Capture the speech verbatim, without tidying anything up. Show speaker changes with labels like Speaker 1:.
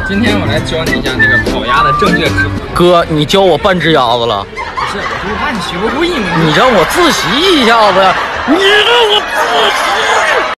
Speaker 1: 今天我来教你一下那个烤鸭的正确吃法。
Speaker 2: 哥，你教我半只鸭子了？
Speaker 1: 不是，我就是怕你学不会嘛。
Speaker 2: 你让我自习一下子呀！你让我自习。